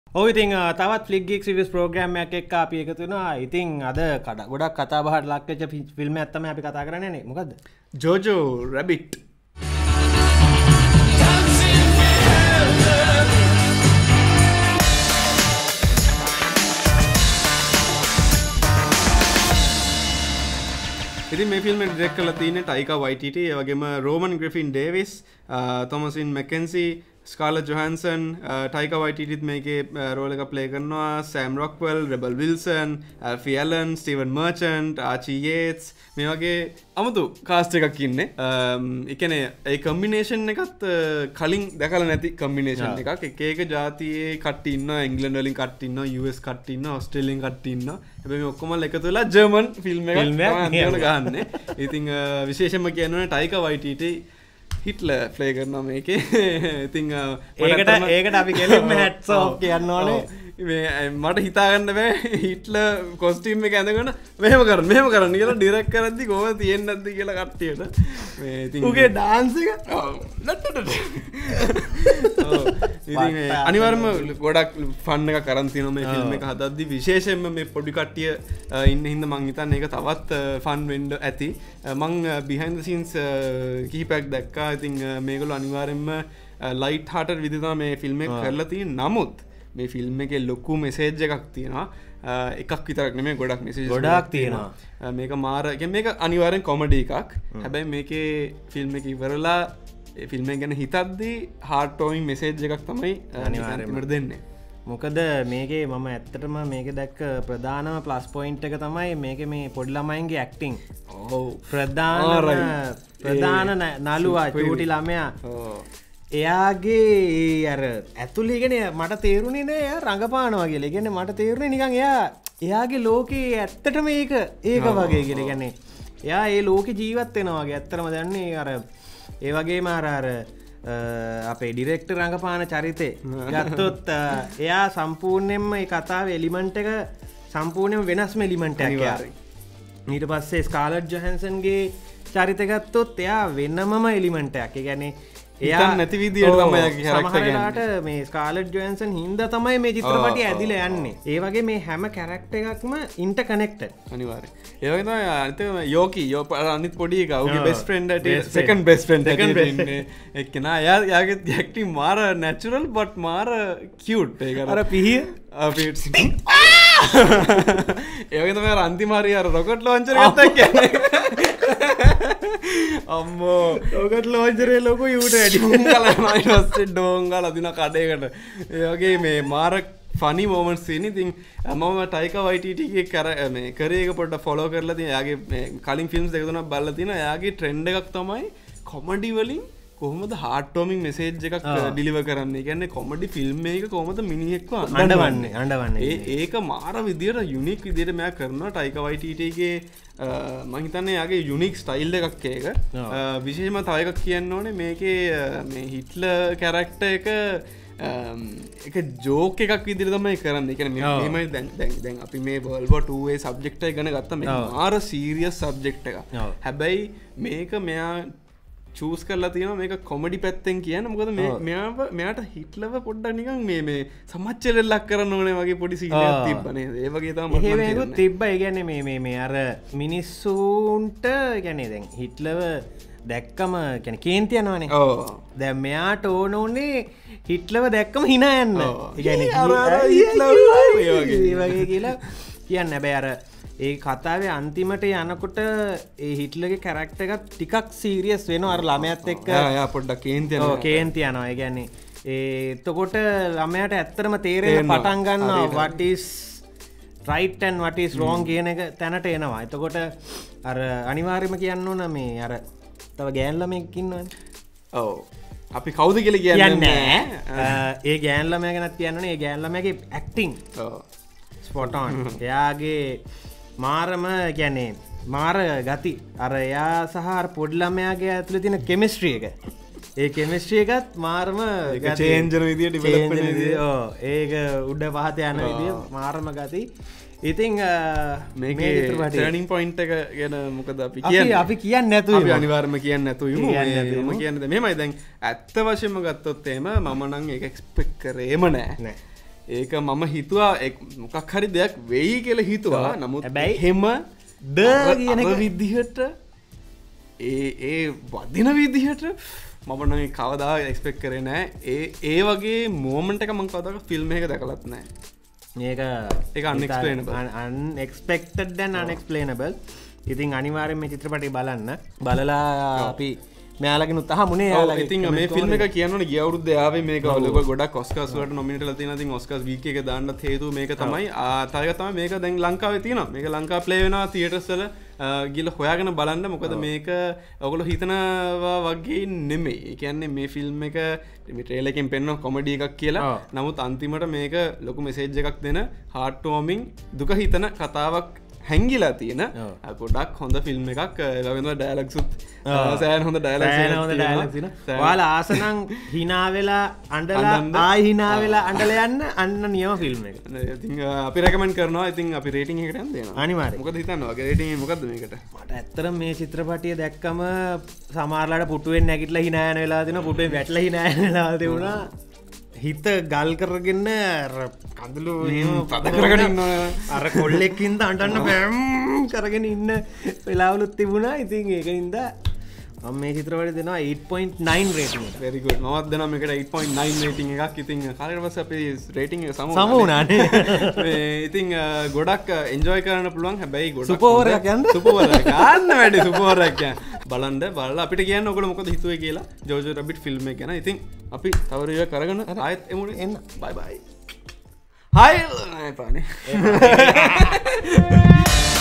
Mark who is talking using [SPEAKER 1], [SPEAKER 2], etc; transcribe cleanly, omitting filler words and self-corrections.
[SPEAKER 1] ඔව් ඉතින් තවත් ෆ්ලික් ගීක්ස් රිවියුස් ප්‍රෝග්‍රෑම් එකක් එක්ක අපි එකතු වෙනවා. ඉතින් අද ගොඩක් කතා බහට ලක් වෙච්ච ෆිල්ම් එකක් තමයි අපි කතා කරන්නේ නේ. මොකද්ද?
[SPEAKER 2] Jojo Rabbit. ඉතින් මේ ෆිල්ම් එක ඩිරෙක්ට් කරලා තියෙන්නේ Taika Waititi, ඒ වගේම Roman Griffin Davis, Thomasin McKenzie, Scarlett Johansson, Taika Waititi මේකේ රෝල් එක ප්ලේ කරනවා, Sam Rockwell, Rebel Wilson, Alfie Allen, Steven Merchant, Archie Yates, මේ වගේ අමුතු කාස්ට් එකක් ඉන්නේ. ඒ කියන්නේ ඒ කම්බිනේෂන් එකත් කලින් දැකලා නැති කම්බිනේෂන් එකක්. එක එක ජාතියේ කට්ටිය ඉන්නවා, ඉංග්ලන්ඩ් වලින් කට්ටිය ඉන්නවා, US කට්ටිය ඉන්නවා, ඕස්ට්‍රේලියාවෙන් කට්ටිය ඉන්නවා. හැබැයි මේ ඔක්කොම එකතු වෙලා ජර්මන් ෆිල්ම් එකක් තමයි ගහන්නේ. ඉතින් විශේෂයෙන්ම කියනවා Taika Waititi හිට්ලර් ප්ලේ කරනවා මේකේ. ඉතින්
[SPEAKER 1] ඒකට අපි ගෙලින්ම හැට්ස් ඔෆ් කියන්න ඕනේ.
[SPEAKER 2] මට හිතාගන්න බෑ හිට්ලර් කොස්ටියුම් එක ඇඳගෙන මෙහෙම කරන්න කියලා ඩිරෙක්ට් කරද්දි කොහොමද තියෙන්නේ නැද්ද කියලා කට්ටියට. මේ ඉතින්
[SPEAKER 1] උගේ ඩාන්ස් එක
[SPEAKER 2] ඉතින් අනිවාර්යයෙන්ම ගොඩක් ෆන් එකක් අරන් තියෙනවා මේ ෆිල්ම් එක හදද්දි. විශේෂයෙන්ම මේ පොඩි කට්ටිය ඉන්න හින්දා මං හිතන්නේ ඒක තවත් ෆන් වෙන්න ඇති. මං behind the scenes කිහිපයක් දැක්කා. ඉතින් මේගොල්ලෝ අනිවාර්යයෙන්ම ලයිට් හાર્ටඩ් විදිහට මේ ෆිල්ම් එක කරලා තියෙන. නමුත් මේ ෆිල්ම් එකේ ලොකු මෙසේජ් එකක් තියෙනවා. එකක් විතරක් නෙමෙයි ගොඩක් මෙසේජ්
[SPEAKER 1] ගොඩක් තියෙනවා.
[SPEAKER 2] මේක මාර කියන්නේ මේක අනිවාර්යෙන් කොමඩි එකක්. හැබැයි මේකේ ෆිල්ම් එක ඉවරලා ඒ ෆිල්ම් එක ගැන හිතද්දී හાર્ට් ටෝමින් මෙසේජ් එකක් තමයි අනිවාර්යෙන්ම දෙන්නේ.
[SPEAKER 1] මොකද මේකේ මම ඇත්තටම මේක දැක්ක ප්‍රධානම ප්ලස් පොයින්ට් එක තමයි මේකේ මේ පොඩි ළමයින්ගේ ඇක්ටිං.
[SPEAKER 2] ඔව්
[SPEAKER 1] ප්‍රධාන නළුවා චූටි ළමයා. එයාගේ අර ඇතුළේගෙන මට තේරුණේ නෑ එයා රඟපානවා කියලා. ඒ කියන්නේ මට තේරුණේ නිකන් එයාගේ ලෝකේ ඇත්තටම ඒක වගේ කියලා. කියන්නේ එයා ඒ ලෝකේ ජීවත් වෙනවා වගේ. ඇත්තටම දන්නේ අර ඒ වගේම අර අපේ ඩිරෙක්ටර් රඟපාන චරිතේ ගත්තොත් එයා සම්පූර්ණයෙන්ම ඒ කතාවේ එලිමන්ට් එක සම්පූර්ණයෙන්ම වෙනස්ම එලිමන්ට් එකක් එයා. ඊට පස්සේ ස්කාලට් ජොහන්සන්ගේ චරිතය ගත්තොත් එයා වෙනමම එලිමන්ට් එකක්. ඒ කියන්නේ එයා
[SPEAKER 2] නැති විදියට තමයි යාගේ කැරක්ටර්
[SPEAKER 1] සමහරලාට මේ ස්කාලට් ජොහන්සන් හින්දා තමයි මේ චිත්‍රපටය ඇදිලා යන්නේ. ඒ වගේ මේ හැම කැරක්ටර් එකක්ම ඉන්ටර්කනෙක්ටඩ්.
[SPEAKER 2] අනිවාර්යයෙන්. ඒ වගේ තමයි අනිත් යෝකි අනිත් පොඩි එකා උගේ best friend second best friend ඉන්නේ එක්කෙනා. යාගේ ඇක්ටිං මාර නැචරල් බට් මාර කියුට්. ඒක
[SPEAKER 1] අර පිහිය
[SPEAKER 2] අපිට් ඒ වගේ තමයි අන්තිම හරිය අර රොකට් ලොන්චර් එකක් කියන්නේ. අම්මෝ
[SPEAKER 1] රොකට් ලොන්චරේ ලොකු යූට
[SPEAKER 2] ඩෝංගල ඩෝංගල අදින කඩේකට. ඒ වගේ මේ මාර ෆනි මොමන්ට්ස් තියෙන. ඉතින් මම Taika Waititi ගේ මේ කරේ එක පොඩ්ඩක් ෆලෝ කරලා තියෙනවා. එයාගේ මේ කලින් ෆිල්ම්ස් දෙක තුනක් බලලා තියෙනවා. එයාගේ ට්‍රෙන්ඩ් එකක් තමයි කොමඩි වලින් කොහොමද හાર્ට් ටෝමින් මෙසේජ් එකක් ඩිලිවර් කරන්නේ. ඒ කියන්නේ කොමඩි ෆිල්ම් එකක කොහොමද මිනිහෙක්ව
[SPEAKER 1] අඬවන්නේ.
[SPEAKER 2] ඒක මාර විදියට යුනික් විදියට මෙයා කරනවා. Taika Waititi ගේ මම හිතන්නේ යාගේ යුනික් ස්ටයිල් එකක් ඒක. විශේෂයෙන්ම තව එකක් කියන්න ඕනේ මේකේ මේ හිට්ලර් කැරක්ටර් එක ජෝක් එකක් විදිහට තමයි කරන්නේ. ඒ කියන්නේ මේමයි දැන් අපි මේ World War 2 ඒ සබ්ජෙක්ට් එක ගැන ගත්තා. මේක මාර සීරියස් සබ්ජෙක්ට් එකක්. හැබැයි මේක මෙයා චූස් කරලා තියෙනවා මේක කොමඩි පැත්තෙන් කියන්න. මොකද මෙයාට හිට්ලර්ව පොඩ්ඩක් නිකන් මේ සමච්චලෙන් ලක් කරන්න ඕනේ වගේ පොඩි සීනයක් තිබ්බනේ. ඒ වගේ තමයි මම
[SPEAKER 1] හිතන්නේ. තිබ්බා. ඒ කියන්නේ මේ අර මිනිස්සුන්ට කියන්නේ දැන් හිට්ලර්ව දැක්කම කියන්නේ කේන්ති යනවනේ.
[SPEAKER 2] ඔව්.
[SPEAKER 1] දැන් මෙයාට ඕන උනේ හිට්ලර්ව දැක්කම hina යන්න. ඒ කියන්නේ
[SPEAKER 2] අර හිට්ලර් ඒ
[SPEAKER 1] වගේ කියලා කියන්නේ. හැබැයි අර ඒ කතාවේ අන්තිමට යනකොට ඒ හිට්ලර්ගේ කැරක්ටර් එකත් ටිකක් සීරියස් වෙනවා. අර ළමයාත් එක්ක
[SPEAKER 2] යා පොඩ්ඩක් කේන්ති යනවා.
[SPEAKER 1] කේන්ති යනවා. ඒ කියන්නේ එතකොට ළමයාට ඇත්තටම තේරෙන්න පටන් ගන්නවා what is right and what is wrong කියන එක තැනට එනවා. එතකොට අර අනිවාර්යයෙන්ම කියන්න ඕන මේ අර තව ගෑන් ළමෙක් ඉන්නවනේ.
[SPEAKER 2] ඔව්. අපි කවුද කියලා කියන්නේ
[SPEAKER 1] නැහැ. ඒ ගෑන් ළමයා ගැනත් කියන්න ඕනේ. ඒ ගෑන් ළමයාගේ ඇක්ටිං ස්පොට් ඔන්. එයාගේ මාරම කියන්නේ මාර ගති අර එයා සහ අර පොඩි ළමයාගේ ඇතුලේ තියෙන කෙමිස්ට්‍රි එක. ඒ කෙමිස්ට්‍රි එකත් මාරම
[SPEAKER 2] චේන්ජ් වෙන විදිය ඩිවෙලොප් වෙන විදිය.
[SPEAKER 1] ඔව් ඒක උඩ පහත යන විදිය මාරම ගති. ඉතින්
[SPEAKER 2] මේකේ ටර්නින් පොයින්ට් එක ගැන මොකද අපි කියන්නේ?
[SPEAKER 1] අපි කියන්නේ නැතුව
[SPEAKER 2] අපි අනිවාර්යයෙන්ම කියන්නේ නැතුව යමු. මම කියන්නේ මෙහෙමයි දැන් ඇත්ත වශයෙන්ම ගත්තොත් එහෙම මම නම් ඒක එක්ස්පෙක්ට් කරේම නෑ. ඒක මම හිතුවා මොකක් හරි දෙයක් වෙයි කියලා හිතුවා. නමුත්
[SPEAKER 1] හැබැයි
[SPEAKER 2] එහෙම
[SPEAKER 1] ද කියන
[SPEAKER 2] විදිහට ඒ වදින විදිහට මම නම් කවදා එක්ස්පෙක්ට් කරේ නෑ. ඒ වගේ මෝමන්ට් එක මම කවදාක ෆිල්ම් එකක දැකලත් නෑ.
[SPEAKER 1] ඒක unexpected and unexplainable. ඉතින් අනිවාර්යෙන් මේ චිත්‍රපටය බලන්න. බලලා අපි මෙයාලගෙන උත්සාහ මුනේ යාලගේ.
[SPEAKER 2] ඉතින් මේ ෆිල්ම් එක කියනවනේ ගිය අවුරුද්දේ ආවේ මේක ගොඩක් ඔස්කර්ස් වලට නොමිනේට් වෙලා තියෙනවා. ඉතින් ඔස්කර්ස් වීක් එකේ දාන්නත් හේතුව මේක තමයි. තායික තමයි මේක දැන් ලංකාවේ තියෙනවා. මේක ලංකාවේ ප්ලේ වෙනවා තියටර්ස් වල ගිහලා හොයාගෙන බලන්න. මොකද මේක ඔයගොල්ලෝ හිතනවා වගේ නෙමෙයි. ඒ කියන්නේ මේ ෆිල්ම් එක මේ ට්‍රේලර් එකෙන් පෙන්නන කොමඩි එකක් කියලා. නමුත් අන්තිමට මේක ලොකු මෙසේජ් එකක් දෙන හાર્ට් වෝමින් දුක හිතන කතාවක් හැංගිලා තියෙන ගොඩක් හොඳ ෆිල්ම් එකක්. ඒවගේම ඩයලොග්ස්ුත් සෑහෙන හොඳ ඩයලොග්ස්
[SPEAKER 1] ඔයාලා ආසනම් hina වෙලා අඬලා ආයි hina වෙලා අඬලා යන්න අන්න නියම ෆිල්ම් එක.
[SPEAKER 2] ඉතින් අපි රෙකමන්ඩ් කරනවා. ඉතින් අපි රේටින් එකට යන්න දෙනවා.
[SPEAKER 1] අනිවාර්යයෙන්.
[SPEAKER 2] මොකද හිතන්නේ වගේ රේටින් එක මොකද්ද මේකට?
[SPEAKER 1] මට ඇත්තටම මේ චිත්‍රපටිය දැක්කම සමහරලාට පුටුවෙන් නැගිටලා hina යන වෙලාව දෙනවා. පුටුවෙන් වැටලා hina යන වෙලාව දෙවුණා. හිත ගල් කරගෙන කඳුළු
[SPEAKER 2] පද කරගෙන ඉන්න
[SPEAKER 1] අර කොල්ලෙක්කින්ද අටන්න පැම් කරගෙන ඉන්න වෙලාවලුත් තිබුණා. ඉතින් ඒකින්ද මම මේ චිත්‍රපටය දෙනවා 8.9 රේටින් එක.
[SPEAKER 2] very good. මමත් දෙනවා මේකට 8.9 රේටින් එකක්. ඉතින් කාලෙකට පස්සේ අපි රේටින් එක සම
[SPEAKER 1] වුණානේ.
[SPEAKER 2] ඉතින් ගොඩක් එන්ජොයි කරන්න පුළුවන්. හැබැයි ගොඩක්
[SPEAKER 1] සුපර් ඕවර් එකක් යන්න.
[SPEAKER 2] සුපර් ඕවර් එක ගන්න වැඩි සුපර් ඕවර් එකක් යන්න. බලන්න බලලා අපිට කියන්න ඔයගොල්ලෝ මොකද හිතුවේ කියලා ජෝජෝ රැබිට් ෆිල්ම් එක ගැන. ඉතින් අපි තව රිවිව් කරගෙන ආයෙත් එමුනේ. එන්න. bye bye. hi නෑ පානේ.